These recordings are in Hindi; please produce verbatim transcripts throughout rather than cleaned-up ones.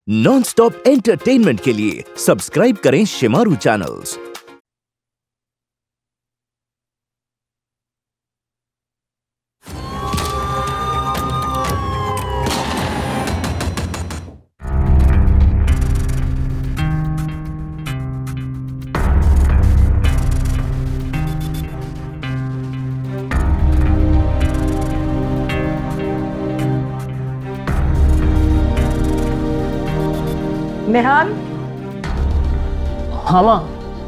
नॉन स्टॉप एंटरटेनमेंट के लिए सब्सक्राइब करें शेमारू चैनल्स। नेहान। हाँ माँ।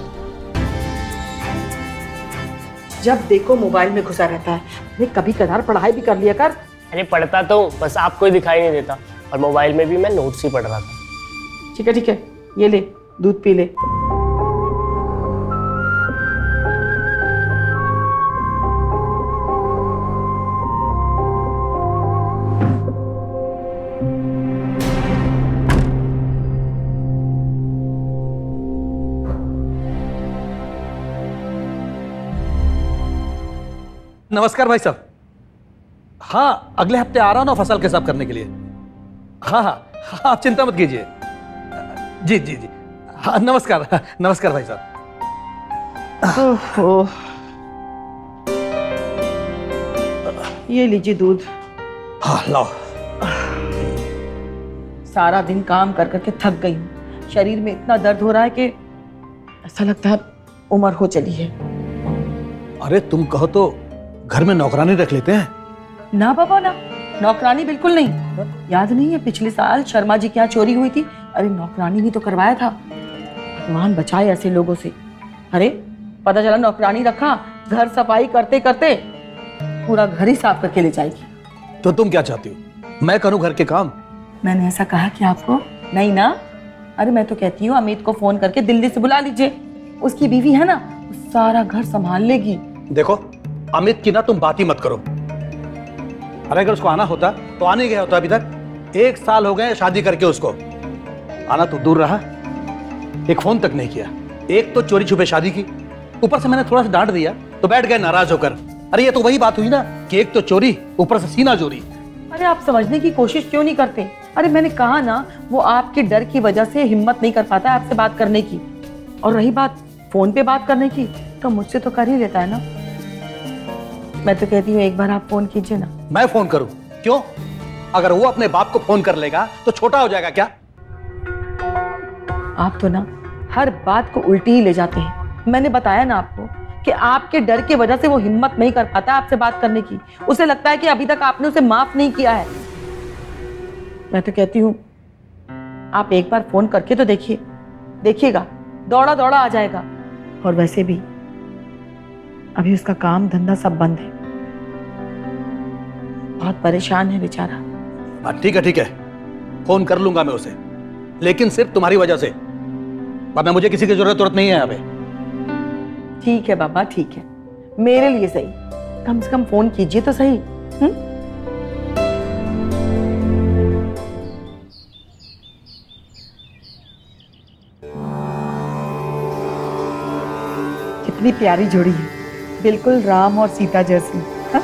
जब देखो मोबाइल में घुसा रहता है। अरे कभी कदार पढ़ाई भी कर लिया कर। अरे पढ़ता तो बस आपको ही दिखाई नहीं देता, और मोबाइल में भी मैं नोट्स ही पढ़ रहा था। ठीक है ठीक है, ये ले दूध पी ले। नमस्कार भाई साहब। हाँ, अगले हफ्ते आ रहा हूं ना फसल के हिसाब करने के लिए। हाँ हाँ हाँ, आप चिंता मत कीजिए। जी जी जी हाँ, नमस्कार नमस्कार भाई साहब। ओह, ये लीजिए दूध। हाँ लाओ। सारा दिन काम कर करके थक गई हूँ। शरीर में इतना दर्द हो रहा है कि ऐसा लगता है उम्र हो चली है। अरे तुम कहो तो घर में नौकरानी रख लेते हैं। ना बाबा ना, नौकरानी बिल्कुल नहीं। याद नहीं है पिछले साल शर्मा जी के यहाँ चोरी हुई थी? अरे नौकरानी भी तो करवाया था। भगवान बचाए ऐसे लोगों से। अरे पता चला नौकरानी रखा, घर सफाई करते करते पूरा घर ही साफ करके ले जाएगी। तो तुम क्या चाहती हो, मैं करूं घर के काम? मैंने ऐसा कहा कि आपको नहीं ना। अरे मैं तो कहती हूँ अमित को फोन करके दिल्ली से बुला लीजिए। उसकी बीवी है ना, वो सारा घर संभाल लेगी। देखो अमित की ना तुम बात ही मत करो। अरे अगर उसको आना होता तो आने गया होता। अभी तक एक साल हो गए शादी करके उसको। आना तो दूर रहा, एक फोन तक नहीं किया। एक तो चोरी छुपे शादी की, ऊपर से मैंने थोड़ा सा डांट दिया तो बैठ गए नाराज होकर। अरे ये तो वही बात हुई ना कि एक तो चोरी, ऊपर से सीना चोरी। अरे आप समझने की कोशिश क्यों नहीं करते? अरे मैंने कहा ना, वो आपके डर की वजह से हिम्मत नहीं कर पाता आपसे बात करने की। और रही बात फोन पे बात करने की, तो मुझसे तो कर ही लेता है ना। मैं तो कहती हूँ एक बार आप फोन कीजिए ना। मैं फोन करूं? क्यों? अगर वो अपने बाप को फोन कर लेगा तो छोटा हो जाएगा क्या? आप तो ना हर बात को उल्टी ही ले जाते हैं। मैंने बताया ना आपको कि आपके डर की वजह से वो हिम्मत नहीं कर पाता आपसे बात करने की। उसे लगता है कि अभी तक आपने उसे माफ नहीं किया है। मैं तो कहती हूँ आप एक बार फोन करके तो देखिए, देखिएगा दौड़ा दौड़ा आ जाएगा। और वैसे भी अभी उसका काम धंधा सब बंद है, बहुत परेशान है बेचारा। ठीक है ठीक है, फोन कर लूंगा मैं उसे, लेकिन सिर्फ तुम्हारी वजह से, वरना मुझे किसी की जरूरत जरूरत नहीं है यहाँ पे। ठीक है बाबा ठीक है, मेरे लिए सही, कम से कम फोन कीजिए तो सही। हुँ? कितनी प्यारी जोड़ी है, बिल्कुल राम और सीता जैसी। हा?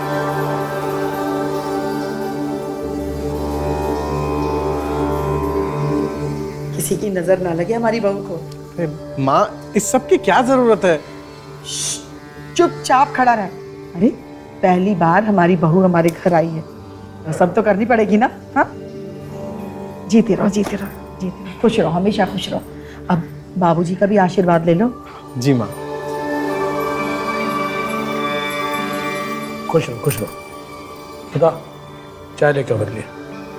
किसी की नजर ना लगे हमारी बहू को। माँ, इस सब की क्या जरूरत है? चुपचाप खड़ा रहे। अरे पहली बार हमारी बहू हमारे घर आई है, तो सब तो करनी पड़ेगी ना। हाँ, जीते रहो जीते रहो जीते रहो, खुश रहो, हमेशा खुश रहो। अब बाबूजी का भी आशीर्वाद ले लो। जी माँ। खुश रहो खुश रहो। खुदा चाय लेके आओ मेरे लिए।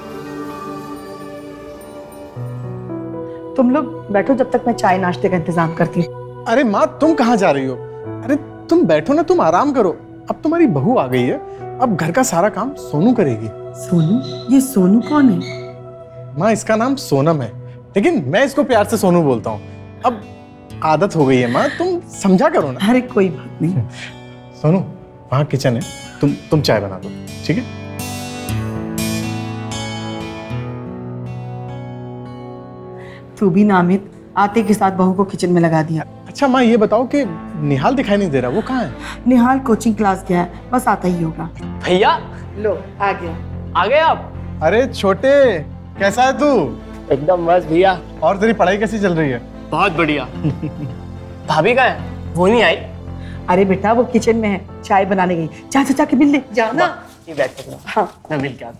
तुम लोग बैठो जब तक मैं चाय नाश्ते का इंतजाम करती हूँ। अरे माँ, तुम कहाँ जा रही हो? अरे तुम बैठो ना, तुम आराम करो। अब तुम्हारी बहू आ गई है, अब घर का सारा काम सोनू करेगी। सोनू? ये सोनू कौन है? माँ, इसका नाम सोनम है, लेकिन मैं इसको प्यार से सोनू बोलता हूँ। अब आदत हो गई है माँ, तुम समझा करो ना। अरे कोई बात नहीं। सोनू, वहाँ किचन है, तुम तुम चाय बना दो, ठीक है? तू भी नामित आते के साथ बहू को किचन में लगा दिया। अच्छा माँ, ये बताओ कि निहाल दिखाई नहीं दे रहा, वो कहाँ है? निहाल कोचिंग क्लास गया है, बस आता ही होगा। भैया लो आ गया। आ गए आप? अरे छोटे, कैसा है तू? एकदम मस्त भैया। और तेरी पढ़ाई कैसी चल रही है? बहुत बढ़िया। भाभी कहाँ है? वो नहीं आई? अरे बेटा वो किचन में है, चाय बनाने गई। जा जा जाके मिल ले, जा ना। ये बैठ पकड़ो। हाँ मैं मिल के आता।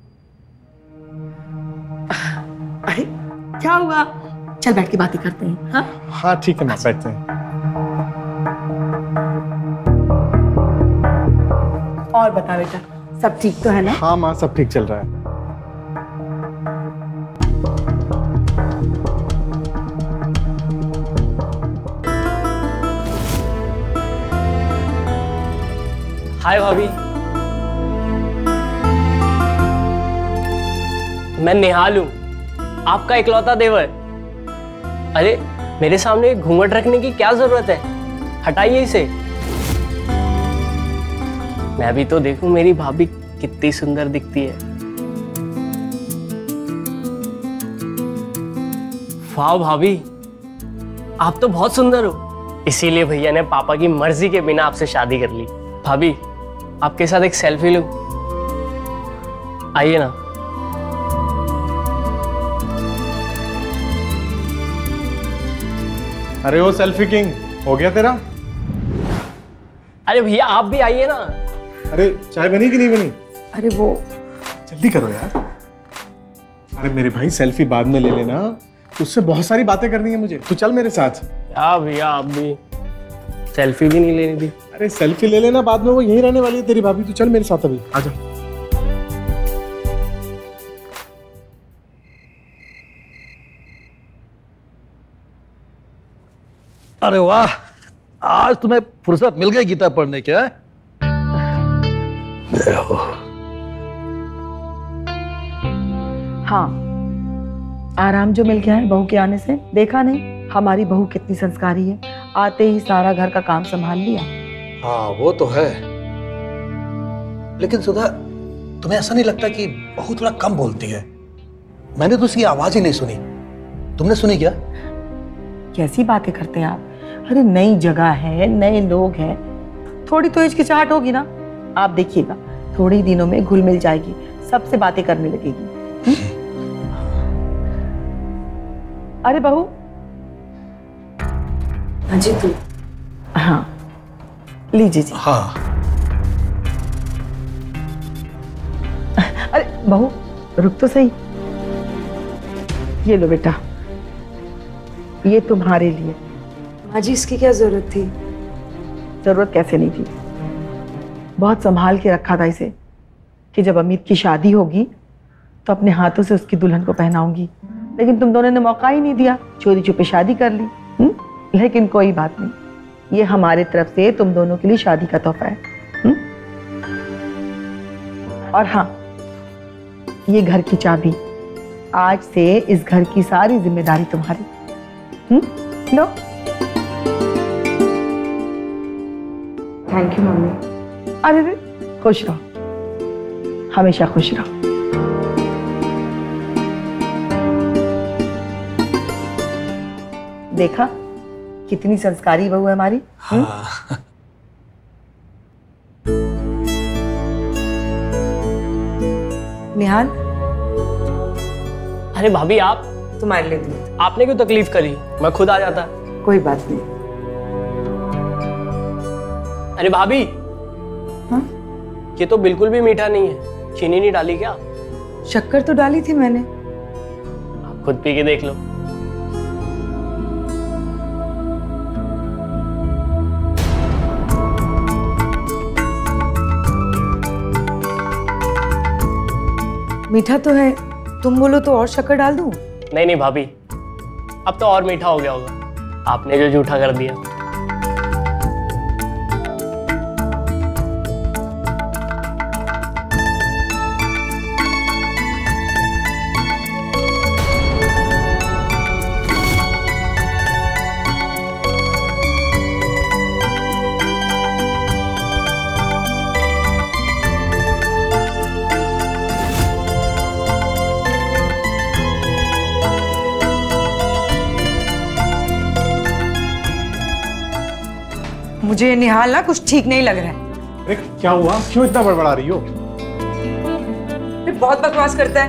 अरे क्या हुआ? चल बैठ के बातें करते हैं। हाँ हाँ ठीक है माँ, बैठते हैं। और बता बेटा, सब ठीक तो है ना? हाँ माँ, सब ठीक चल रहा है। हाय भाभी। मैं निहाल हूं, आपका इकलौता देवर। अरे मेरे सामने घूंघट रखने की क्या जरूरत है? हटाइए इसे। मैं भी तो देखूं मेरी भाभी कितनी सुंदर दिखती है। वाह भाभी, आप तो बहुत सुंदर हो। इसीलिए भैया ने पापा की मर्जी के बिना आपसे शादी कर ली। भाभी आपके साथ एक सेल्फी लूं? आइए ना। अरे वो सेल्फी किंग, हो गया तेरा? अरे भैया आप भी आइए ना। अरे चाय बनी कि नहीं बनी? अरे वो जल्दी करो यार। अरे मेरे भाई सेल्फी बाद में ले लेना, उससे बहुत सारी बातें करनी है मुझे। तू चल मेरे साथ। क्या भैया आप भी सेल्फी भी नहीं लेनी थी? अरे सेल्फी ले लेना, बाद में वो यहीं रहने वाली है तेरी भाभी। तू चल मेरे साथ अभी, आजा। अरे वाह, आज तुम्हें फुर्सत मिल गई गीता पढ़ने के। हाँ, आराम जो मिल गया है बहू के आने से। देखा नहीं हमारी बहू कितनी संस्कारी है, आते ही सारा घर का काम संभाल लिया। हाँ वो तो है, लेकिन सुधा तुम्हें ऐसा नहीं लगता कि बहू थोड़ा कम बोलती है? मैंने तो उसकी आवाज ही नहीं सुनी, तुमने सुनी क्या? कैसी बातें करते हैं आप? अरे नई जगह है, नए लोग हैं, थोड़ी तो हिचकिचाहट होगी ना। आप देखिएगा थोड़े ही दिनों में घुल मिल जाएगी, सबसे बातें करने लगेगी। अरे बहू। हाँ जी तू। हाँ लीजिए जी। हाँ। अरे बहू रुक तो सही। ये लो बेटा, ये तुम्हारे लिए। माँ जी इसकी क्या जरूरत थी? जरूरत कैसे नहीं थी, बहुत संभाल के रखा था इसे कि जब अमित की शादी होगी तो अपने हाथों से उसकी दुल्हन को पहनाऊंगी। लेकिन तुम दोनों ने मौका ही नहीं दिया, चोरी छुपे शादी कर ली। हुँ? लेकिन कोई बात नहीं, ये हमारे तरफ से तुम दोनों के लिए शादी का तोहफा है। हुँ? और हाँ, ये घर की चाबी, आज से इस घर की सारी जिम्मेदारी तुम्हारी। हुँ? लो। Thank you mummy. अरे रे, खुश रहो, हमेशा खुश रहो। देखा कितनी संस्कारी बहू है हमारी। हाँ। निहाल। अरे भाभी आप, तुम्हारे लिए दूध। आपने क्यों तकलीफ करी? मैं खुद आ जाता। कोई बात नहीं। अरे भाभी। हाँ? ये तो बिल्कुल भी मीठा नहीं है, चीनी नहीं डाली क्या? शक्कर तो डाली थी मैंने। आप खुद पी के देख लो। मीठा तो है, तुम बोलो तो और शक्कर डाल दूं? नहीं नहीं भाभी, अब तो और मीठा हो गया होगा, आपने जो जूठा कर दिया। मुझे निहाल ना कुछ ठीक नहीं लग रहा है। अरे क्या हुआ, क्यों इतना बड़बड़ा रही हो? बहुत बकवास करता है।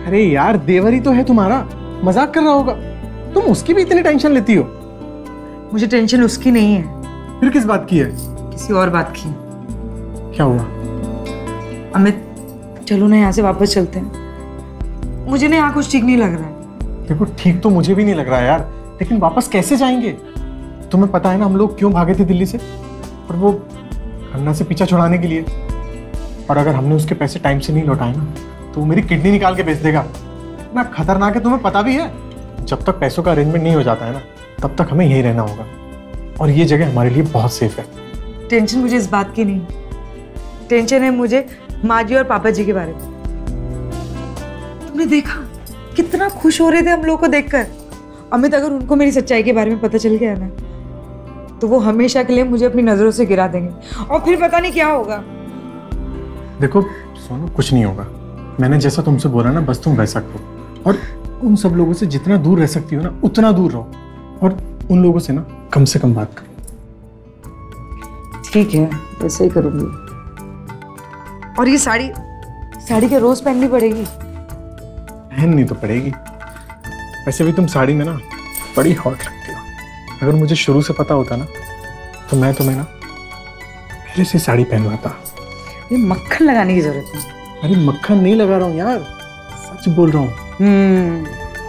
अरे यार देवरी तो है तुम्हारा, मजाक कर रहा होगा। तुम उसकी भी इतनी टेंशन लेती हो? मुझे टेंशन उसकी नहीं है। फिर किस बात की है? किसी और बात की। क्या हुआ? अमित चलो ना यहाँ से वापस चलते हैं। मुझे ना यहाँ कुछ ठीक नहीं लग रहा है। देखो ठीक तो मुझे भी नहीं लग रहा है यार, लेकिन वापस कैसे जाएंगे? तुम्हें पता है ना हम लोग क्यों भागे थे दिल्ली से? और वो खन्ना से पीछा छुड़ाने के लिए। और अगर हमने उसके पैसे टाइम से नहीं लौटाए ना तो वो मेरी किडनी निकाल के बेच देगा। ना खतरनाक है, तुम्हें पता भी है। जब तक पैसों का अरेंजमेंट नहीं हो जाता है ना तब तक हमें यहीं रहना होगा, और ये जगह हमारे लिए बहुत सेफ है। टेंशन मुझे इस बात की नहीं, टेंशन है मुझे माँ जी और पापा जी के बारे में। तुमने देखा कितना खुश हो रहे थे हम लोग को देखकर। अमित अगर उनको मेरी सच्चाई के बारे में पता चल गया ना तो वो हमेशा के लिए मुझे अपनी नजरों से गिरा देंगे, और फिर पता नहीं क्या होगा। देखो सोनू, कुछ नहीं होगा। मैंने जैसा तुमसे बोला ना बस तुम वैसा करो, और उन सब लोगों से जितना दूर रह सकती हो ना उतना दूर रहो, और उन लोगों से ना कम से कम बात करो। ठीक है, वैसे ही करूंगी। और ये साड़ी साड़ी क्या रोज पहननी पड़ेगी? पहननी तो पड़ेगी। वैसे भी तुम साड़ी में ना बड़ी हॉट लगती हो। अगर मुझे शुरू से पता होता ना तो मैं तुम्हें ना पहले से साड़ी पहनवाता। ये मक्खन लगाने की जरूरत नहीं। अरे मक्खन नहीं लगा रहा हूँ यार, सच बोल रहा हूँ। हम्म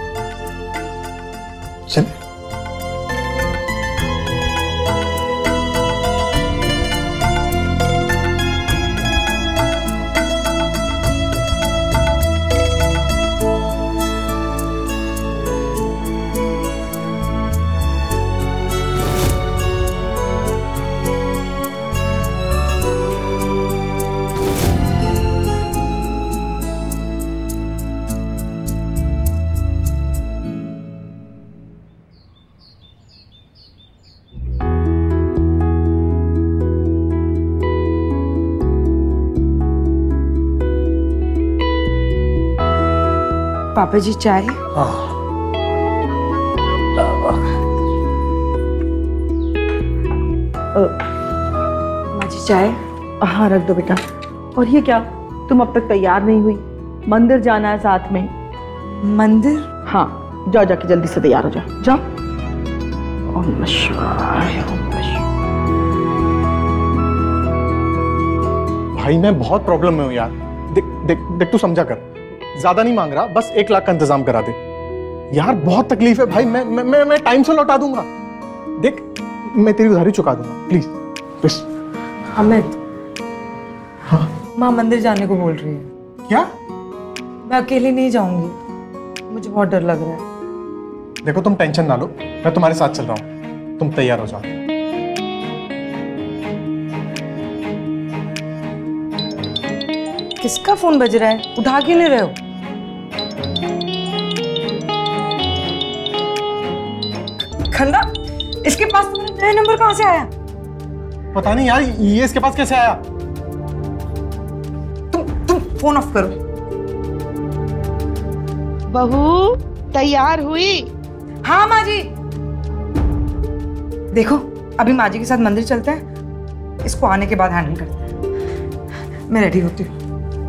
चल पापा जी चाय? माँ जी चाय? हाँ रख दो बेटा। और ये क्या, तुम अब तक तैयार नहीं हुई? मंदिर जाना है साथ में। मंदिर? हाँ जाओ, जाके जल्दी से तैयार हो जाओ, जाओ। ओम नमः शिवाय, ओम नमः शिवाय। भाई मैं बहुत प्रॉब्लम में हूँ यार। देख देख देख तू समझा कर, ज्यादा नहीं मांग रहा, बस एक लाख का इंतजाम करा दे यार। बहुत तकलीफ है भाई, मैं मैं मैं, मैं टाइम से लौटा दूंगा। देख मैं तेरी उधारी चुका दूंगा, प्लीज प्लीज। अमित, हाँ माँ मंदिर जाने को बोल रही है। क्या? मैं अकेली नहीं जाऊंगी, मुझे बहुत डर लग रहा है। देखो तुम टेंशन ना लो, मैं तुम्हारे साथ चल रहा हूँ, तुम तैयार हो जाओ। किसका फोन बज रहा है? उठा के ले रहे हो? खन्ना, इसके पास तुम्हारा नया नंबर कहाँ से आया? पता नहीं यार, ये इसके पास कैसे आया? तुम तुम फोन ऑफ करो। बहू तैयार हुई? हाँ माँ जी। देखो अभी माँ जी के साथ मंदिर चलते हैं, इसको आने के बाद हैंडल करते हैं। मैं रेडी होती हूँ।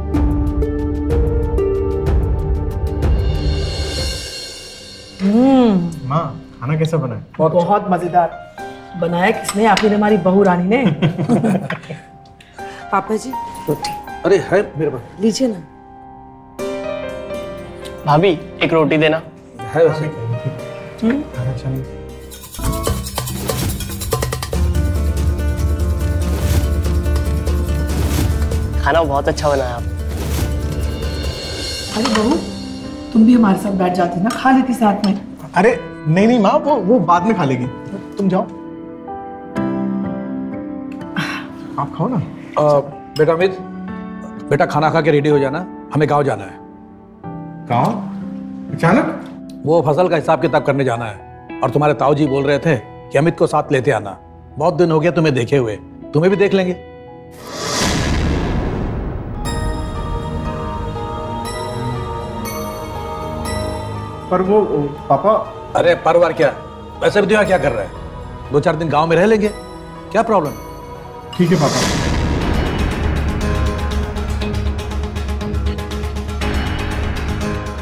हम्म माँ खाना कैसा बना है? बहुत, बहुत मजेदार बनाया। किसने? आखिर हमारी बहू रानी ने। पापा जी रोटी अरे है मेरे पास, लीजिए ना। भाभी एक रोटी देना। है वैसे। खाना अच्छा नहीं। खाना बहुत अच्छा बनाया आप। अरे बहू तुम भी हमारे साथ बैठ जाती ना, खा लेती साथ में। अरे नहीं नहीं माँ, वो वो बाद में खा लेगी, तुम जाओ। आप खाओ ना। आ, बेटा अमित, बेटा खाना खा के रेडी हो जाना, हमें गांव जाना है। गाँव? अचानक? वो फसल का हिसाब किताब करने जाना है, और तुम्हारे ताऊ जी बोल रहे थे कि अमित को साथ लेते आना। बहुत दिन हो गया तुम्हें देखे हुए, तुम्हें भी देख लेंगे। पर वो पापा। अरे परवार क्या, वैसे भी तो यहाँ क्या कर रहा है? दो चार दिन गांव में रह लेंगे, क्या प्रॉब्लम? ठीक है पापा।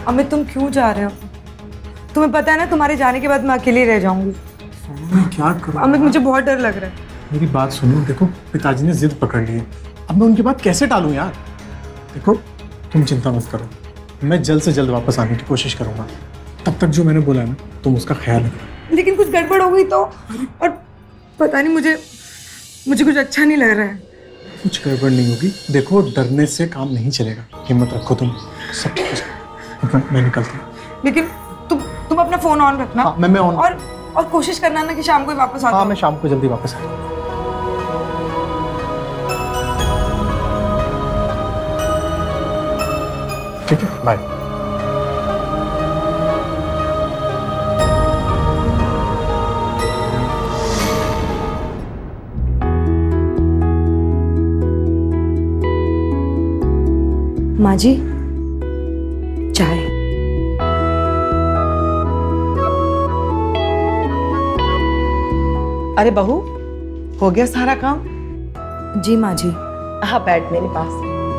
अमित तुम क्यों जा रहे हो? तुम्हें पता है ना तुम्हारे जाने के बाद मैं अकेली रह जाऊंगी। मैं क्या करूं? अमित मुझे बहुत डर लग रहा है। मेरी बात सुनो, देखो पिताजी ने जिद पकड़ ली है, अब मैं उनकी बात कैसे टालूं यार? देखो तुम चिंता मत करो, मैं जल्द से जल्द वापस आने की कोशिश करूंगा। तब तक जो मैंने बोला है ना, तुम उसका ख्याल रखो। लेकिन कुछ गड़बड़ हो गई तो, और पता नहीं, मुझे मुझे कुछ अच्छा नहीं लग रहा है। कुछ गड़बड़ नहीं होगी, देखो डरने से काम नहीं चलेगा, हिम्मत रखो तुम, सब ठीक हो जाएगा। मैं निकलता हूँ। लेकिन तुम तुम अपना फोन ऑन रखना। हाँ, मैं मैं ऑन और और कोशिश करना ना कि शाम को ही वापस आ जाओ। हाँ, मैं शाम को जल्दी वापस आऊँ। ठीक है, बाय। माँ जी, चाय। अरे बहू, हो गया सारा काम? जी माँ जी। हाँ, बैठ मेरे पास।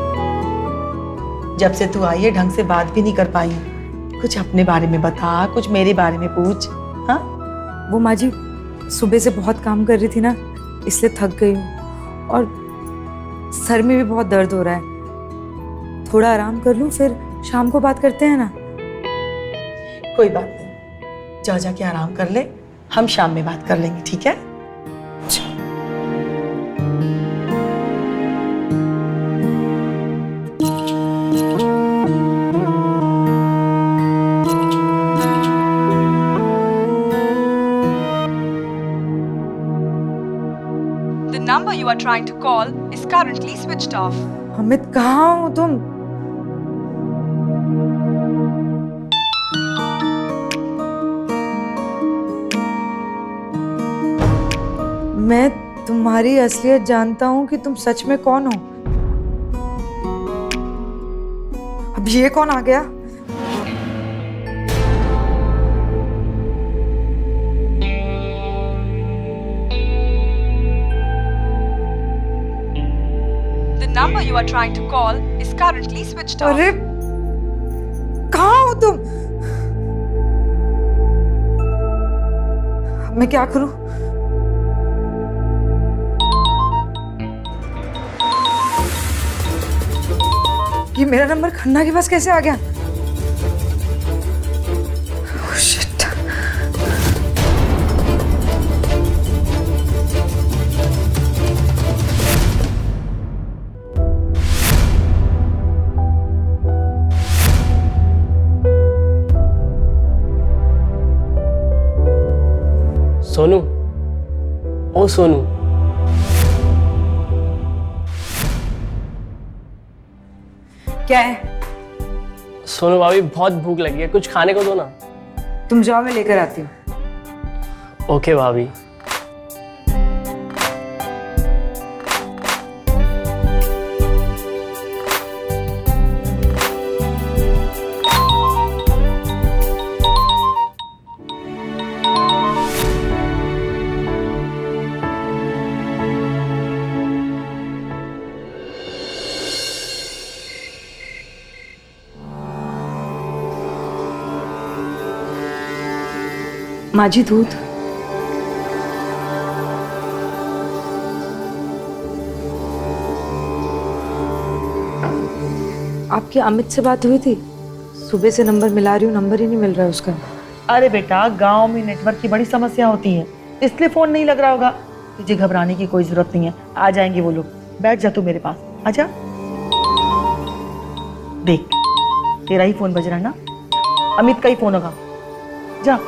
जब से तू आई है ढंग से बात भी नहीं कर पाई। कुछ अपने बारे में बता, कुछ मेरे बारे में पूछ। हाँ, वो माँ जी, सुबह से बहुत काम कर रही थी ना, इसलिए थक गई हूँ और सर में भी बहुत दर्द हो रहा है। थोड़ा आराम कर लूँ, फिर शाम को बात करते हैं ना। कोई बात नहीं, जा जाके आराम कर ले, हम शाम में बात कर लेंगे, ठीक है? The number you are trying to call is currently switched off. Amit, कहाँ हो तुम? मैं तुम्हारी असलियत जानता हूँ कि तुम सच में कौन हो। अब ये कौन आ गया? The number you are trying to call is currently switched off. अरे कहाँ हो तुम? मैं क्या करूं? ये मेरा नंबर खन्ना के पास कैसे आ गया? Oh, shit. सोनू, ओ सोनू, क्या है? सोनू भाभी बहुत भूख लगी है, कुछ खाने को दो ना। तुम जाओ, मैं लेकर आती हूँ। ओके भाभी। माँ जी, दूध। आपकी अमित से बात हुई थी? सुबह से नंबर मिला रही हूँ, नंबर ही नहीं मिल रहा है उसका। अरे बेटा, गांव में नेटवर्क की बड़ी समस्या होती है, इसलिए फोन नहीं लग रहा होगा। तुझे घबराने की कोई जरूरत नहीं है, आ जाएंगे वो लोग। बैठ जा तू मेरे पास, आजा। देख, तेरा ही फोन बज रहा है ना? अमित का ही फोन होगा, जा।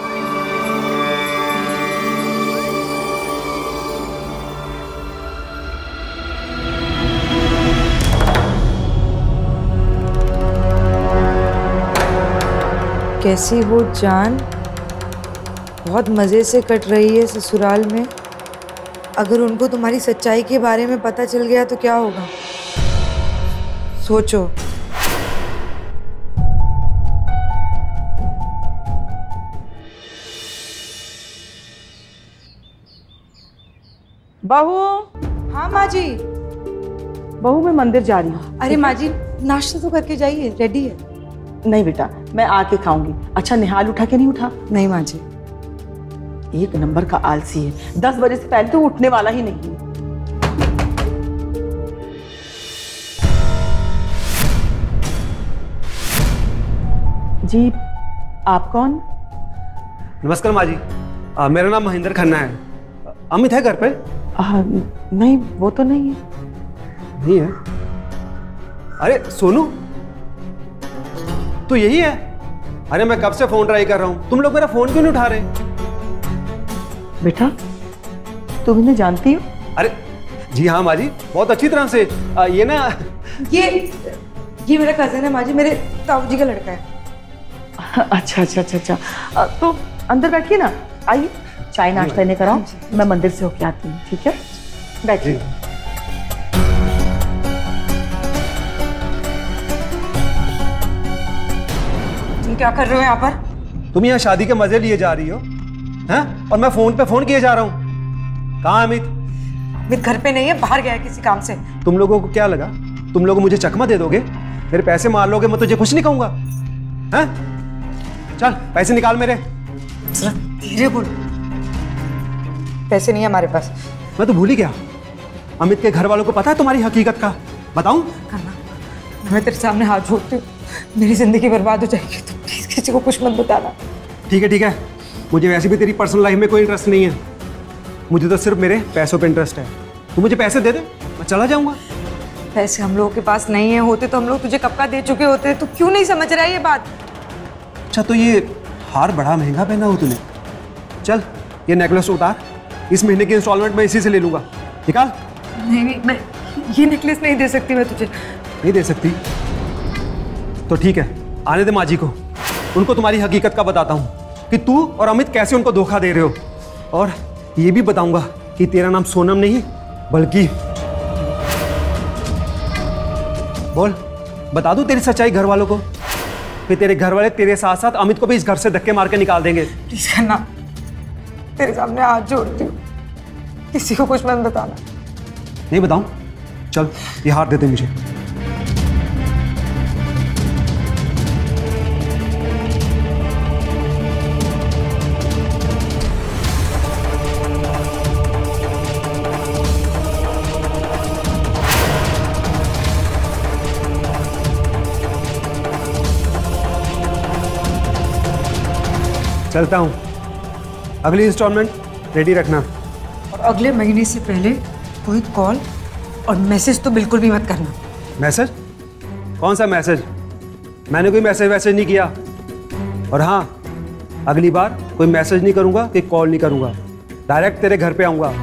कैसी हो जान? बहुत मज़े से कट रही है ससुराल में। अगर उनको तुम्हारी सच्चाई के बारे में पता चल गया तो क्या होगा? सोचो। बहू। हाँ माँ जी। बहू, मैं मंदिर जा रही हूँ। अरे माँ जी, नाश्ता तो करके जाइए, रेडी है। नहीं बेटा, मैं आके खाऊंगी। अच्छा निहाल उठा के नहीं उठा? नहीं माँ जी। एक नंबर का आलसी है, दस बजे से पहले तो उठने वाला ही नहीं है। जी आप कौन? नमस्कार माँ जी, आ, मेरा नाम महेंद्र खन्ना है। अमित है घर पे? आ, नहीं वो तो नहीं है। नहीं है? अरे सोनू, तू यही है? अरे मैं कब से फोन ट्राई कर रहा हूँ, तुम लोग मेरा फोन क्यों नहीं उठा रहे? बेटा तुम इन्हें जानती हो? अरे जी हाँ माँ जी, बहुत अच्छी तरह से। आ, ये ना ये ये मेरा कजिन है माँ जी, मेरे ताऊ जी का लड़का है। अच्छा अच्छा अच्छा अच्छा आ, तो अंदर बैठिए ना, आइए चाय नाश्ता इन्हें कराओ, मैं मंदिर से होके आती हूँ। ठीक है बैठिए। तुम क्या कर रहे हो यहाँ पर? तुम यहाँ शादी के मजे लिए जा रही हो हैं? और मैं फोन पे फोन किए जा रहा हूँ। कहाँ अमित? अमित घर पे नहीं है, बाहर गया है किसी काम से। तुम लोगों को क्या लगा तुम लोग मुझे चकमा दे दोगे, मेरे पैसे मार लोगे, मैं तुझे कुछ नहीं कहूंगा? हैं? चल पैसे निकाल मेरे। धीरे बोल, पैसे नहीं है हमारे पास। मैं तो भूल ही गया। अमित के घर वालों को पता है तुम्हारी हकीकत का? बताऊं? करना, मैं तेरे सामने हाथ जोड़ती हूँ, मेरी जिंदगी बर्बाद हो जाएगी, तो प्लीज किसी को कुछ मत बताना। ठीक है ठीक है, मुझे वैसे भी तेरी पर्सनल लाइफ में कोई इंटरेस्ट नहीं है, मुझे तो सिर्फ मेरे पैसों पे इंटरेस्ट है। तू मुझे पैसे दे दे, मैं चला जाऊंगा। पैसे हम लोगों के पास नहीं है, होते तो हम लोग तुझे कब का दे चुके होते। तू क्यों नहीं समझ रहा है ये बात? अच्छा तो ये हार बड़ा महंगा पहना हो तूने। चल ये नेकलेस उतार, इस महीने की इंस्टॉलमेंट मैं इसी से ले लूंगा। निकाल। नहीं नहीं, मैं ये नेकलेस नहीं दे सकती मैं तुझे। नहीं दे सकती? तो ठीक है, आने दे माँ जी को, उनको तुम्हारी हकीकत का बताता हूँ कि तू और अमित कैसे उनको धोखा दे रहे हो, और ये भी बताऊंगा कि तेरा नाम सोनम नहीं बल्कि। बोल, बता दूं तेरी सच्चाई घर वालों को, कि तेरे घर वाले तेरे साथ साथ अमित को भी इस घर से धक्के मार के निकाल देंगे। प्लीज करना, तेरे सामने हाथ जोड़ती हूँ, किसी को कुछ मत बताना। नहीं बताऊं? चल ये हार दे दे मुझे। चलता हूं, अगली इंस्टॉलमेंट रेडी रखना। और अगले महीने से पहले कोई कॉल और मैसेज तो बिल्कुल भी मत करना। मैसेज? कौन सा मैसेज? मैंने कोई मैसेज वैसेज नहीं किया। और हाँ, अगली बार कोई मैसेज नहीं करूंगा कि कॉल नहीं करूंगा, डायरेक्ट तेरे घर पे आऊंगा।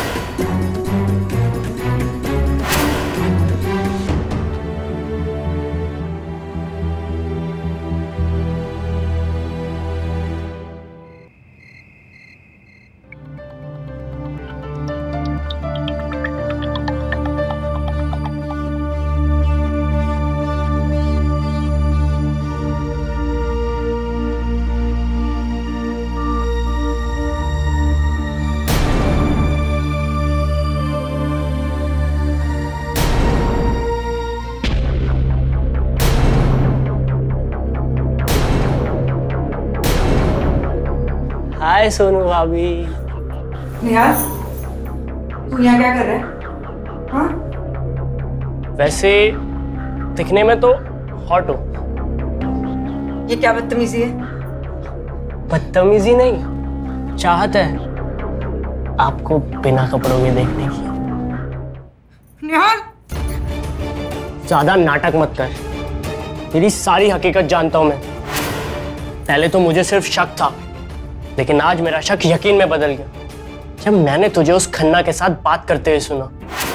हाय सोनू भाभी। निहाल, तू यहाँ क्या कर रहा है? हाँ? वैसे दिखने में तो हॉट हो। ये क्या बदतमीजी है? बदतमीजी नहीं, चाहत है आपको बिना कपड़ों के देखने की। निहाल, ज्यादा नाटक मत कर, तेरी सारी हकीकत जानता हूं मैं। पहले तो मुझे सिर्फ शक था, लेकिन आज मेरा शक यकीन में बदल गया जब मैंने तुझे उस खन्ना के साथ बात करते हुए सुना।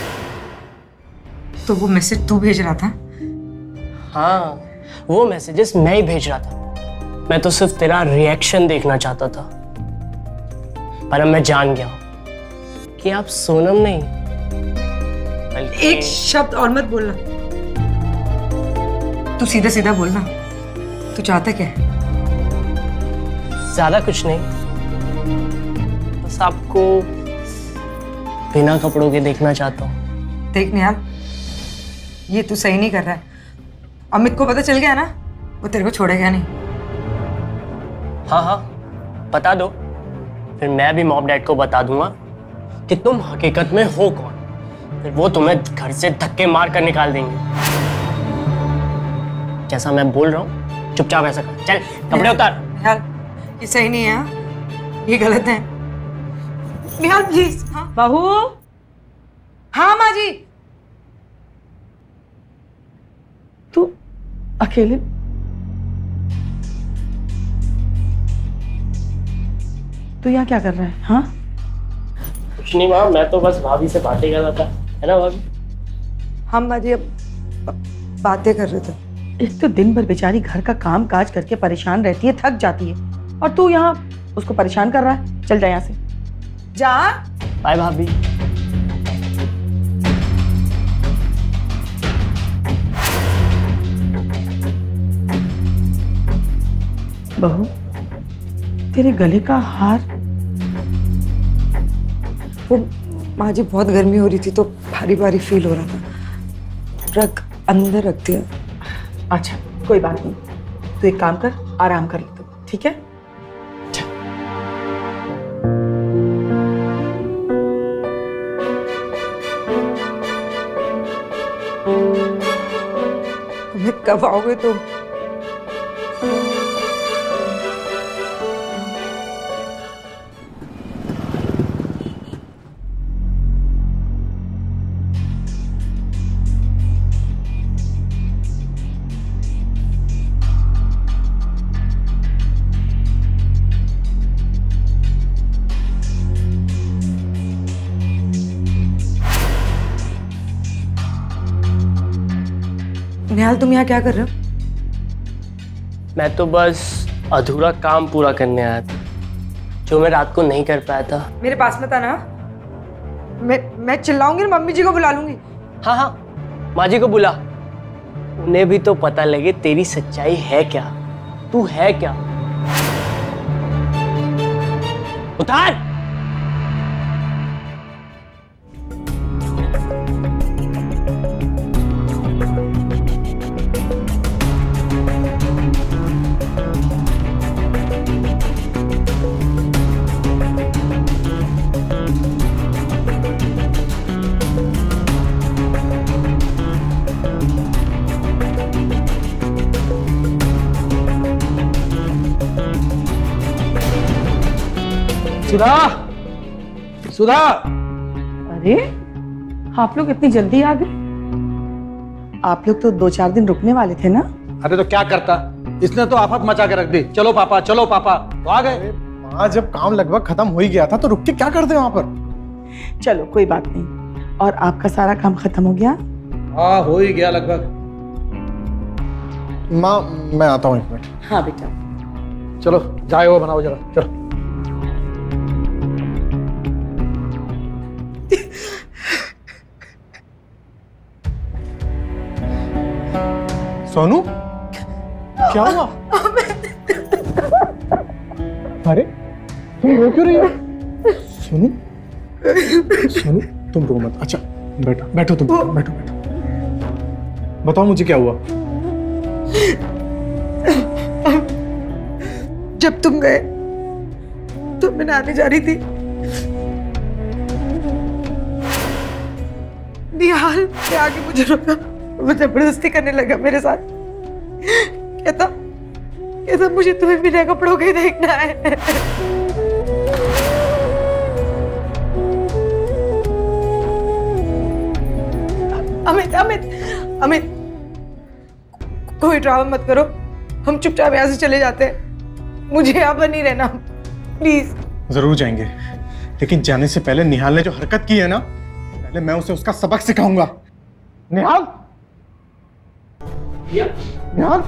तो वो मैसेज तू भेज रहा था? हाँ, वो मैसेजेस मैं ही भेज रहा था। मैं तो सिर्फ तेरा रिएक्शन देखना चाहता था, पर अब मैं जान गया हूं कि आप सोनम नहीं बल्कि... एक शब्द और मत बोलना, तू सीधा सीधा बोलना, तू चाहता क्या है? ज्यादा कुछ नहीं, बस आपको बिना कपड़ों के देखना चाहता हूँ। देख निहाल, ये तू सही नहीं कर रहा है। अमित को पता चल गया ना वो तेरे को छोड़ेगा नहीं। हाँ हाँ बता दो, फिर मैं भी मॉम डैड को बता दूंगा कि तुम हकीकत में हो कौन। फिर वो तुम्हें घर से धक्के मार कर निकाल देंगे। जैसा मैं बोल रहा हूँ चुपचाप ऐसा कर। चल कपड़े उतार। निहाल ये सही नहीं है, हाँ? ये गलत है। निहाल प्लीज। हाँ बहू। हाँ माँ जी। तू अकेले तू यहाँ क्या कर रहा है? हाँ कुछ नहीं माँ, मैं तो बस भाभी से बातें कर रहा था, है ना भाभी? हम माँ जी अब बातें कर रहे थे। एक तो दिन भर बेचारी घर का काम काज करके परेशान रहती है, थक जाती है, और तू यहाँ उसको परेशान कर रहा है। चल जा यहाँ से जा। बाय भाभी। बहू तेरे गले का हार। वो माँ जी बहुत गर्मी हो रही थी तो भारी भारी फील हो रहा था, रख अंदर रख दिया। अच्छा कोई बात नहीं, तू एक काम कर, आराम कर ले तू, ठीक है? तुम्हें कब आओगे तुम? निहाल तुम यहाँ क्या कर रहे हो? मैं तो बस अधूरा काम पूरा करने आया था जो मैं रात को नहीं कर पाया था। मेरे पास मत आना। मैं मैं चिल्लाऊंगी और मम्मी जी को बुला लूंगी। हाँ हाँ माँ जी को बुला, उन्हें भी तो पता लगे तेरी सच्चाई है क्या, तू है क्या। उतार। सुधा, सुधा। अरे आप लोग इतनी जल्दी आ गए? आप लोग तो दो चार दिन रुकने वाले थे ना? अरे तो क्या करता, इसने तो आफत मचा के रख दी। चलो पापा चलो पापा, तो आ गए। माँ जब काम लगभग खत्म हो ही गया था तो रुक के क्या करते वहां पर? चलो कोई बात नहीं। और आपका सारा काम खत्म हो गया? हाँ हो ही गया लगभग। माँ मैं आता हूँ एक मिनट। हाँ बेटा चलो जाए वो बनाओ जरा, चलो। सोनू क्या हुआ? अरे तुम रो क्यों रही हो? सोनू सोनू तुम रो मत। अच्छा बैठो बैठो तुम बैठो बैठो। बताओ मुझे क्या हुआ? जब तुम गए तो मैं नहाने जा रही थी, निहाल ने आगे मुझे रोका, वो जबरदस्ती करने लगा मेरे साथ। कहता कहता मुझे तुम्हें बिना कपड़ों के देखना है। अमित अमित अमित कोई ड्रामा मत करो, हम चुपचाप यहाँ से चले जाते हैं। मुझे यहाँ पर नहीं रहना, प्लीज। जरूर जाएंगे, लेकिन जाने से पहले निहाल ने जो हरकत की है ना, पहले मैं उसे उसका सबक सिखाऊंगा। निहाल निहाल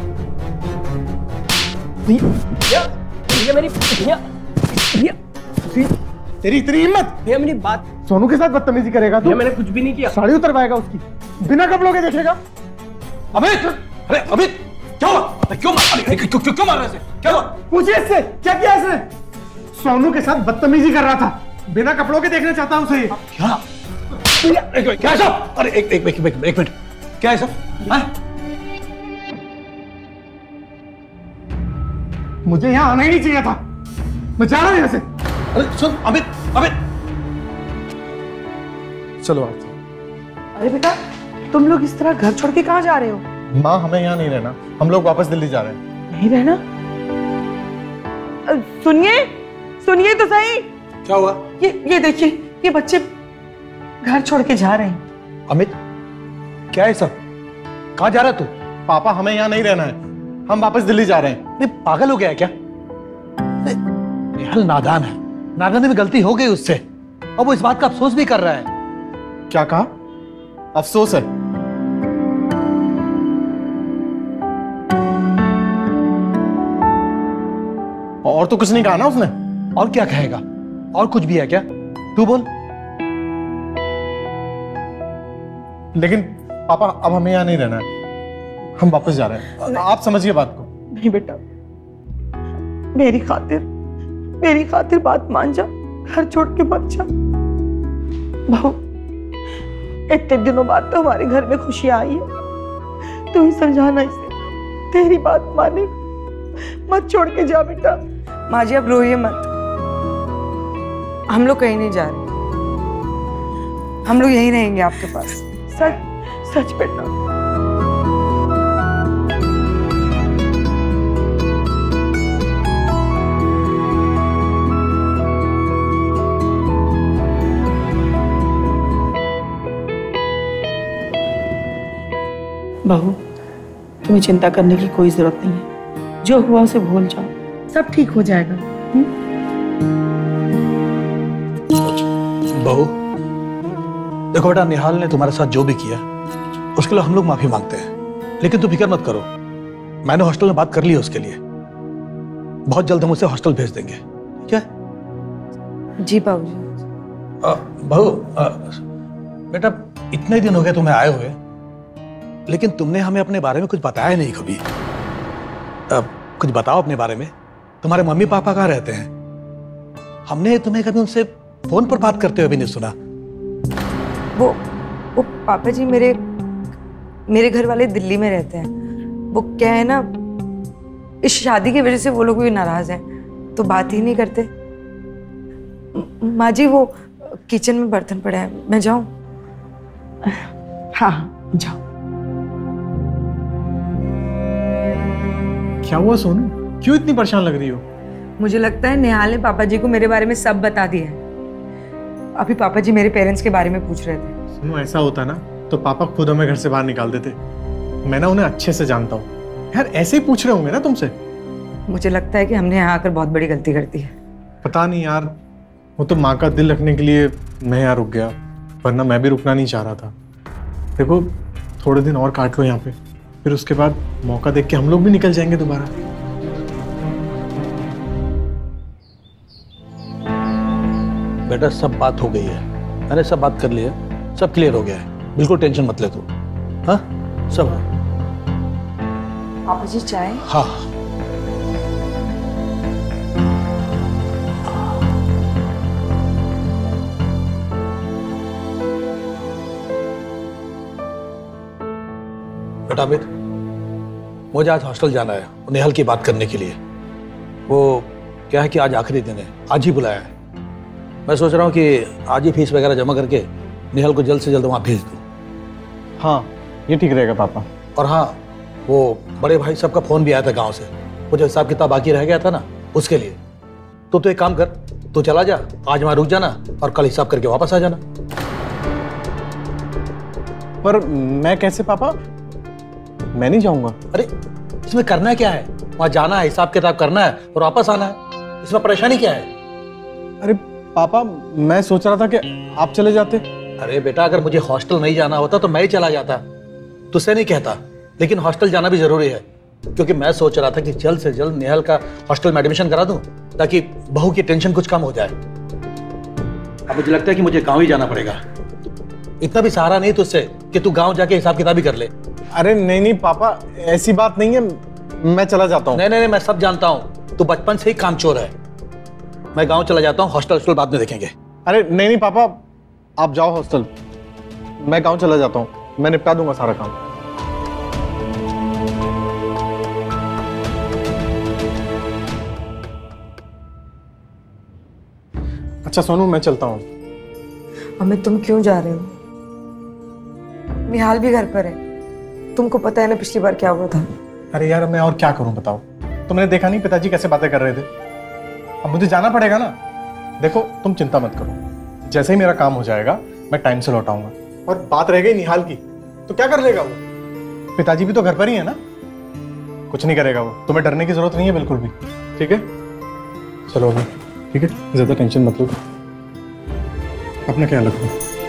भैया भैया मेरी भैया भैया तेरी इतनी हिम्मत? भैया मेरी बात। सोनू के साथ बदतमीजी करेगा तू? मैंने कुछ भी नहीं किया। साड़ी उतरवाएगा उसकी, बिना कपड़ों के देखेगा? अमित, अरे अमित क्या हुआ? क्यों मार क्यों क्यों क्यों मार रहे थे? क्या हुआ? पूछिए इससे क्या किया इसने? सोनू के साथ बदतमीजी कर रहा था, बिना कपड़ों के देखना चाहता हूं उसे। क्या? एक मिनट, क्या है सब? अरे एक एक एक एक मिनट, क्या है सब? हाँ? मुझे यहाँ आना ही नहीं चाहिए था। मैं जा रहा हूँ यहाँ से। अरे सुन अमित, अमित चलो आप। अरे बेटा, तुम लोग इस तरह घर छोड़ के कहाँ जा रहे हो? माँ, हमें यहाँ नहीं रहना, हम लोग वापस दिल्ली जा रहे हैं। नहीं रहना? सुनिए सुनिए तो सही। क्या हुआ? ये ये देखिए, ये बच्चे घर छोड़ के जा रहे हैं। अमित क्या है सब? कहाँ जा रहा तू? पापा, हमें यहाँ नहीं रहना है, हम वापस दिल्ली जा रहे हैं। नहीं पागल हो गया है क्या? निहाल नादान है, नादान में गलती हो गई उससे और वो इस बात का अफसोस भी कर रहा है। क्या कहा? अफसोस है? और तो कुछ नहीं कहा ना उसने? और क्या कहेगा? और कुछ भी है क्या? तू बोल। लेकिन पापा, अब हमें यहाँ नहीं रहना है, हम वापस जा रहे हैं। आप समझिए बात को। नहीं बेटा, मेरी खातिर मेरी खातिर बात मान जा, घर छोड़ के मत जा। बहू, इतने दिनों बाद तो हमारे घर में खुशियां आई है, तू ही समझाना इसे, तेरी बात माने, मत छोड़ के जा बेटा। माँ जी, अब रोइए मत, हम लोग कहीं नहीं जा रहे, हम लोग यहीं रहेंगे आपके पास। सच सच बेटा। बहू, तुम्हें चिंता करने की कोई जरूरत नहीं है, जो हुआ उसे भूल जाओ, सब ठीक हो जाएगा। बहू देखो बेटा, निहाल ने तुम्हारे साथ जो भी किया उसके लिए हम लोग माफी मांगते हैं, लेकिन तुम फिक्र मत करो, मैंने हॉस्टल में बात कर ली है उसके लिए, बहुत जल्द हम उसे हॉस्टल भेज देंगे। ठीक है? जी बाबूजी। बहू, बेटा इतने दिन हो गए तुम्हें आए हुए, लेकिन तुमने हमें अपने बारे में कुछ बताया नहीं कभी। अब कुछ बताओ अपने बारे में, तुम्हारे मम्मी पापा कहाँ रहते हैं? हमने तुम्हें कभी उनसे फोन पर बात करते हुए भी नहीं सुना। वो वो पापा जी, मेरे मेरे घर वाले दिल्ली में रहते हैं। वो क्या है ना, इस शादी की वजह से वो लोग भी नाराज हैं, तो बात ही नहीं करते। माँ जी, वो किचन में बर्तन पड़े हैं, मैं जाऊं? हाँ जाओ। क्या हुआ सोनू, क्यों इतनी परेशान लग रही हो? मुझे लगता है निहाल ने पापा जी को मेरे बारे में सब बता दिया है। अभी पापा जी मेरे पेरेंट्स के बारे में पूछ रहे थे। सुनो, ऐसा होता ना तो पापा खुद हमें घर से बाहर निकाल देते। मैं ना उन्हें अच्छे से जानता हूँ यार, ऐसे ही पूछ रहे होंगे ना तुमसे। मुझे लगता है कि हमने यहाँ आकर बहुत बड़ी गलती कर दी है। पता नहीं यार, वो तो माँ का दिल रखने के लिए मैं यहाँ रुक गया, वरना मैं भी रुकना नहीं चाह रहा था। देखो, थोड़े दिन और काट लो यहाँ पे, फिर उसके बाद मौका देख के हम लोग भी निकल जाएंगे दोबारा। बेटा सब बात हो गई है, मैंने सब बात कर ली है, सब क्लियर हो गया है, बिल्कुल टेंशन मत ले तू। हाँ सब। पापा जी चाय? हाँ। बेटा अमित, मुझे आज हॉस्टल जाना है नेहल की बात करने के लिए। वो क्या है कि आज आखिरी दिन है, आज ही बुलाया है। मैं सोच रहा हूँ कि आज ही फीस वगैरह जमा करके नेहल को जल्द से जल्द वहाँ भेज दूँ। हाँ, ये ठीक रहेगा पापा। और हाँ, वो बड़े भाई सबका फोन भी आया था गांव से, वो जो हिसाब किताब बाकी रह गया था ना, उसके लिए। तो तू एक काम कर, तू चला जा, आज वहाँ रुक जाना और कल हिसाब करके वापस आ जाना। पर मैं कैसे पापा? मैं नहीं जाऊंगा। अरे इसमें करना क्या है, वहाँ जाना है, हिसाब किताब करना है और वापस आना है, इसमें परेशानी क्या है? अरे पापा, मैं सोच रहा था कि आप चले जाते। अरे बेटा, अगर मुझे हॉस्टल नहीं जाना होता तो मैं ही चला जाता, तुझसे नहीं कहता, लेकिन हॉस्टल जाना भी जरूरी है, क्योंकि मैं सोच रहा था कि जल्द से जल्द नेहल का हॉस्टल में एडमिशन करा दूं, ताकि बहू की टेंशन कुछ कम हो जाए। अब मुझे लगता है कि मुझे गाँव ही जाना पड़ेगा, इतना भी सहारा नहीं तुझसे कि तू गाँव जाके हिसाब किताब ही कर ले। अरे नहीं नहीं पापा, ऐसी बात नहीं है, मैं चला जाता हूँ। नहीं नहीं, मैं सब जानता हूँ, तू बचपन से ही कामचोर है। मैं गांव चला जाता हूँ, हॉस्टल हॉस्टल बाद में देखेंगे। अरे नहीं नहीं पापा, आप जाओ हॉस्टल, मैं गांव चला जाता हूँ, मैं निपटा दूंगा सारा काम। अच्छा सोनू, मैं चलता हूँ। अमित, तुम क्यों जा रहे हो? निहाल भी घर पर है। तुमको पता है ना पिछली बार क्या हुआ था। अरे यार, मैं और क्या करूं बताओ। तुमने देखा नहीं पिताजी कैसे बातें कर रहे थे। अब मुझे जाना पड़ेगा ना। देखो तुम चिंता मत करो, जैसे ही मेरा काम हो जाएगा मैं टाइम से लौट आऊंगा। और बात रह गई निहाल की, तो क्या कर लेगा वो? पिताजी भी तो घर पर ही है ना, कुछ नहीं करेगा वो। तुम्हें डरने की जरूरत नहीं है बिल्कुल भी, ठीक है? चलो अभी, ठीक है, ज्यादा टेंशन मत लो, अपना ख्याल रखो।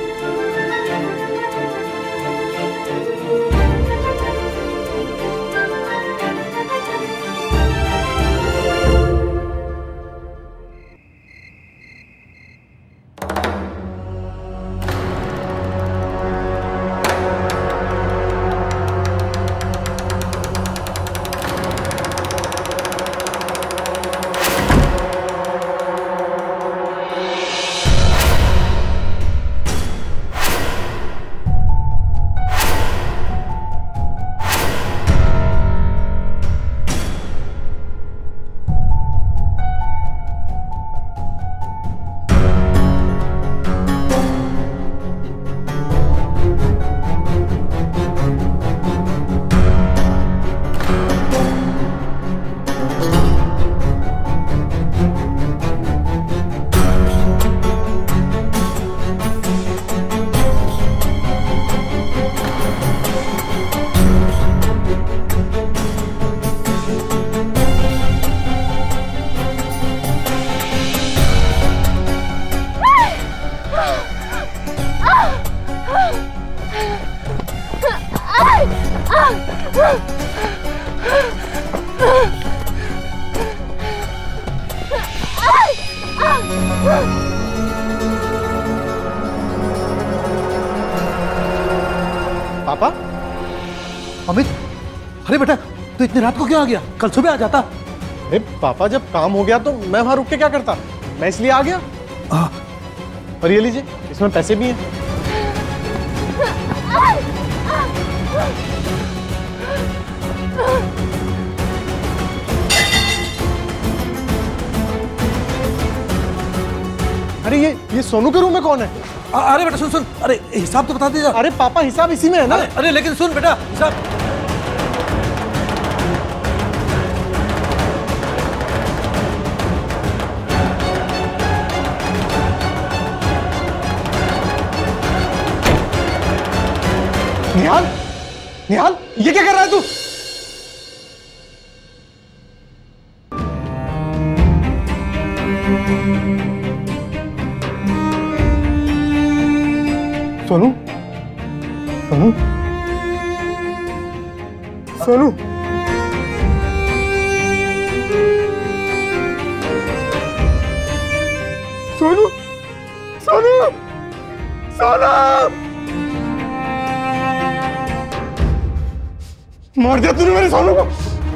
पापा? अमित, अरे बेटा तू इतनी रात को क्यों आ गया? कल सुबह आ जाता। अरे पापा, जब काम हो गया तो मैं वहां रुक के क्या करता, मैं इसलिए आ गया। आ, और ये लीजिए, इसमें पैसे भी हैं। अरे ये ये सोनू के रूम में कौन है? आ, अरे बेटा सुन सुन, अरे हिसाब तो बता दीजिए। अरे पापा, हिसाब इसी में है ना। अरे, अरे लेकिन सुन बेटा, हिसाब। निहाल, निहाल, ये क्या कर रहा है तू? सोनू, सोनू, सोनू, सोनू, सोनू, सोनू, मार दिया तूने मेरे सोनू को।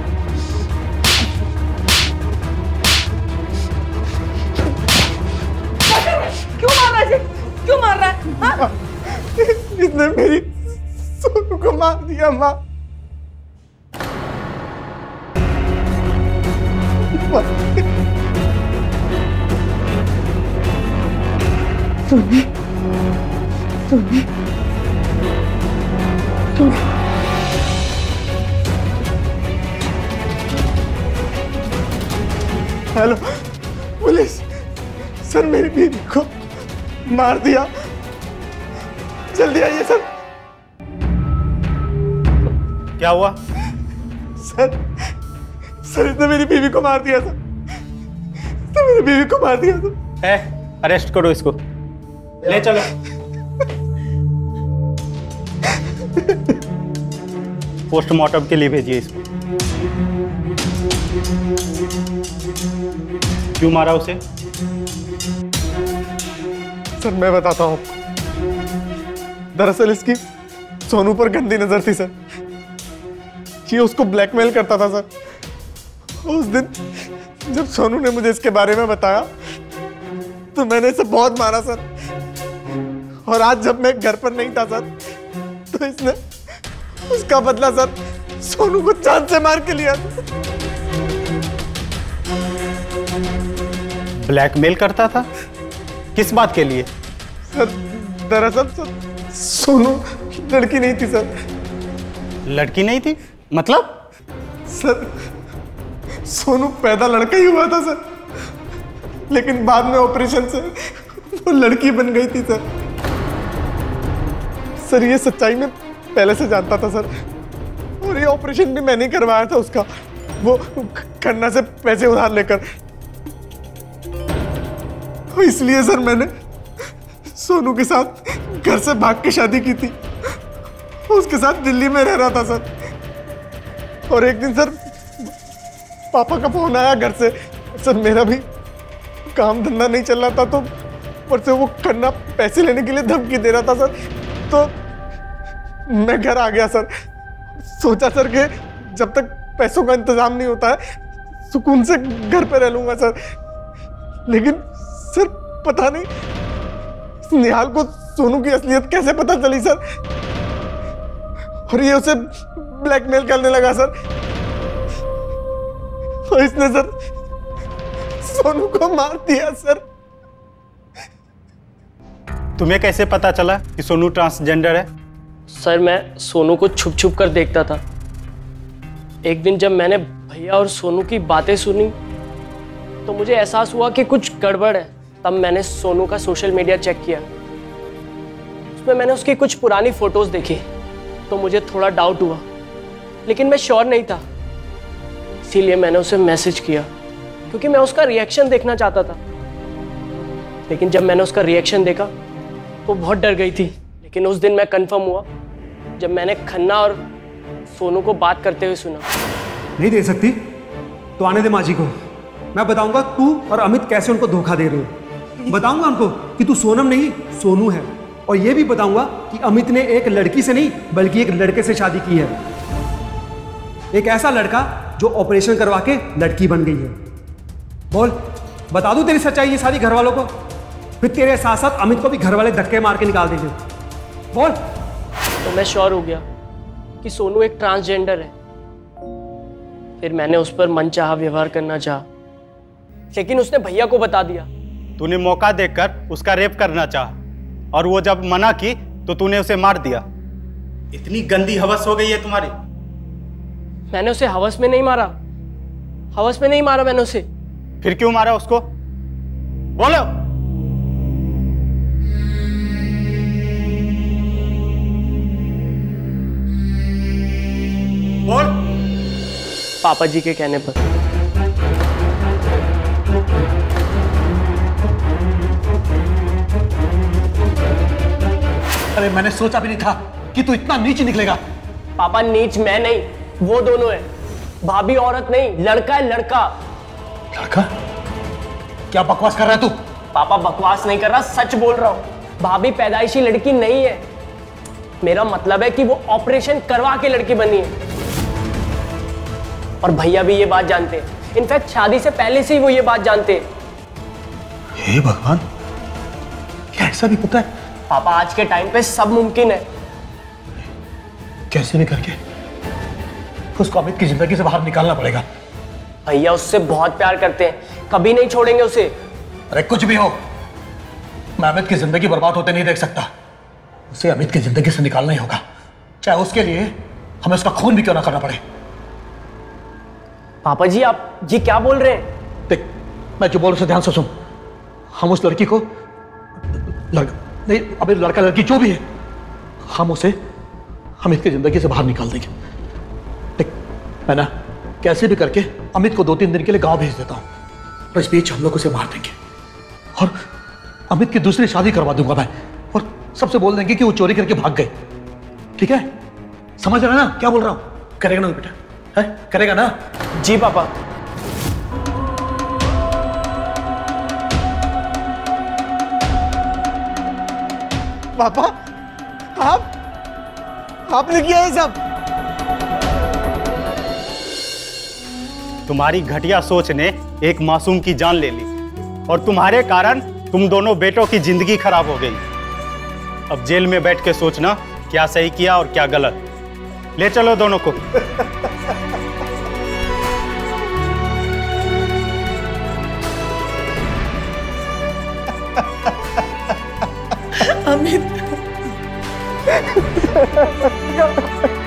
क्यों मार रहा है? क्यों मार रहा है? हाँ? इसने मेरी सोनू को मार दिया माँ। Soni, Soni, Soni. Hello police, sir मेरी बीवी को मार दिया, जल्दी आइए सर। क्या हुआ? सर, सर इसने मेरी बीवी को मार दिया सर, इसने मेरी बीवी को मार दिया सर। है, अरेस्ट करो इसको, ले चलो। पोस्टमार्टम के लिए भेजिए इसको। क्यों मारा उसे? सर मैं बताता हूँ, दरअसल इसकी सोनू पर गंदी नजर थी सर। ये उसको ब्लैकमेल करता था सर। उस दिन जब सोनू ने मुझे इसके बारे में बताया तो मैंने इसे बहुत मारा सर। और आज जब मैं घर पर नहीं था सर, तो इसने उसका बदला सर सोनू को जान से मार के लिया। ब्लैकमेल करता था? किस बात के लिए? सर दरअसल सर सोनू लड़की नहीं थी सर। लड़की नहीं थी मतलब? सर सोनू पैदा लड़का ही हुआ था सर, लेकिन बाद में ऑपरेशन से वो लड़की बन गई थी सर। सर ये सच्चाई में पहले से जानता था सर, और ये ऑपरेशन भी मैंने करवाया था उसका, वो खन्ना से पैसे उधार लेकर। इसलिए सर मैंने सोनू के साथ घर से भाग के शादी की थी। उसके साथ दिल्ली में रह रहा था सर। और एक दिन सर पापा का फोन आया घर से, सर मेरा भी काम धंधा नहीं चल रहा था, तो ऊपर से वो खन्ना पैसे लेने के लिए धमकी दे रहा था सर। तो मैं घर आ गया सर। सोचा सर कि जब तक पैसों का इंतजाम नहीं होता है सुकून से घर पे रह लूंगा सर। लेकिन सर पता नहीं निहाल को सोनू की असलियत कैसे पता चली सर, और ये उसे ब्लैकमेल करने लगा सर। और इसने सर सोनू को मार दिया सर। तुम्हें कैसे पता चला कि सोनू ट्रांसजेंडर है? सर मैं सोनू को छुप छुप कर देखता था। एक दिन जब मैंने भैया और सोनू की बातें सुनी तो मुझे एहसास हुआ कि कुछ गड़बड़ है। तब मैंने सोनू का सोशल मीडिया चेक किया, उसमें मैंने उसकी कुछ पुरानी फोटोज देखी तो मुझे थोड़ा डाउट हुआ, लेकिन मैं श्योर नहीं था। इसीलिए मैंने उसे मैसेज किया क्योंकि मैं उसका रिएक्शन देखना चाहता था। लेकिन जब मैंने उसका रिएक्शन देखा तो बहुत डर गई थी। लेकिन उस दिन मैं कंफर्म हुआ जब मैंने खन्ना और सोनू को बात करते हुए सुना। नहीं दे सकती तो आने दे माँ जी को, मैं बताऊंगा तू और अमित कैसे उनको धोखा दे रहे हो। बताऊंगा उनको कि तू सोनम नहीं सोनू है, और ये भी बताऊंगा कि अमित ने एक लड़की से नहीं बल्कि एक लड़के से शादी की है। एक ऐसा लड़का जो ऑपरेशन करवा के लड़की बन गई है। बोल, बता दूं तेरी सच्चाई ये सारी घर वालों को, फिर तेरे साथ साथ अमित को भी घर वाले धक्के मार के निकाल देंगे। बोल। तो मैं श्योर हो गया कि सोनू एक ट्रांसजेंडर है। फिर मैंने उस पर मनचाहा व्यवहार करना चाहा, लेकिन उसने भैया को बता दिया। तूने मौका देखकर उसका रेप करना चाहा, और वो जब मना की तो तूने उसे मार दिया। इतनी गंदी हवस हो गई है तुम्हारी। मैंने उसे हवस में नहीं मारा, हवस में नहीं मारा मैंने उसे। फिर क्यों मारा उसको? बोलो। बोल। पापा जी के कहने पर। अरे मैंने सोचा भी नहीं था कि तू इतना नीच निकलेगा। पापा नीच मैं नहीं, वो दोनों है। भाभी औरत नहीं, लड़का है, लड़का। लड़का? क्या बकवास कर रहा है तू? पापा बकवास नहीं कर रहा, सच बोल रहा हूं। भाभी पैदाइशी लड़की नहीं है। मेरा मतलब है कि वो ऑपरेशन करवा के लड़की बनी है, और भैया भी ये बात जानते हैं। इनफैक्ट शादी से पहले से ही वो ये बात जानते हैं। हे भगवान, क्या ऐसा भी पता है? पापा आज के टाइम पे सब मुमकिन है। कैसे भी करके उसको अमित की जिंदगी से बाहर निकालना पड़ेगा। भैया उससे बहुत प्यार करते हैं, कभी नहीं छोड़ेंगे उसे। अरे कुछ भी हो, मैं अमित की जिंदगी बर्बाद होते नहीं देख सकता। उसे अमित की जिंदगी से निकालना ही होगा, चाहे उसके लिए हमें उसका खून भी क्यों ना करना पड़े। पापा जी आप जी क्या बोल रहे हैं? देख, मैं जो बोल रहा हूं ध्यान से सुन। हम उस लड़की को लड़का नहीं, अबे लड़का लड़की जो भी है, हम उसे अमित की जिंदगी से बाहर निकाल देंगे। देख, मैं ना कैसे भी करके अमित को दो तीन दिन के लिए गांव भेज देता हूं, और इस बीच हम लोग उसे मार देंगे और अमित की दूसरी शादी करवा दूंगा मैं, और सबसे बोल देंगे कि वो चोरी करके भाग गए। ठीक है? समझ रहा है ना क्या बोल रहा हूं? करेगा ना बेटा? है करेगा ना? जी पापा। पापा आप आपने किया ये सब? तुम्हारी घटिया सोच ने एक मासूम की जान ले ली, और तुम्हारे कारण तुम दोनों बेटों की जिंदगी खराब हो गई। अब जेल में बैठ के सोचना क्या सही किया और क्या गलत। ले चलो दोनों को। अमित